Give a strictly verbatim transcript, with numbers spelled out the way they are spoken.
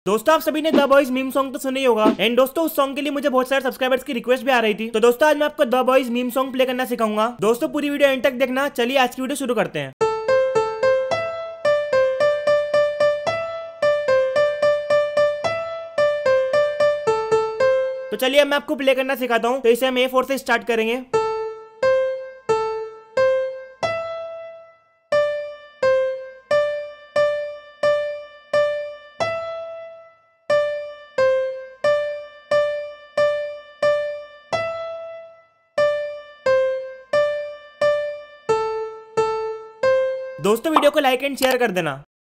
दोस्तों आप सभी ने द बॉयज मीम सॉन्ग तो सुना ही होगा। एंड दोस्तों उस सॉन्ग के लिए मुझे बहुत सारे सब्सक्राइबर्स की रिक्वेस्ट भी आ रही थी। तो दोस्तों आज मैं आपको The Boys meme song play करना सिखाऊंगा। दोस्तों पूरी वीडियो एंड तक देखना। चलिए आज की वीडियो शुरू करते हैं। तो चलिए मैं आपको प्ले करना सिखाता हूँ। तो इसे हम ए फोर से स्टार्ट करेंगे। दोस्तों वीडियो को लाइक एंड शेयर कर देना।